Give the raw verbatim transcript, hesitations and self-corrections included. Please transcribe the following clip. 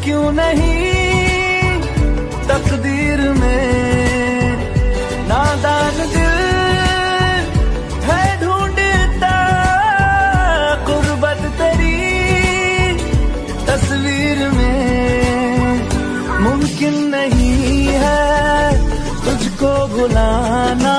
क्यों नहीं तकदीर में नादान दिल है ढूंढता गुर्बत तेरी तस्वीर में। मुमकिन नहीं है तुझको भुलाना,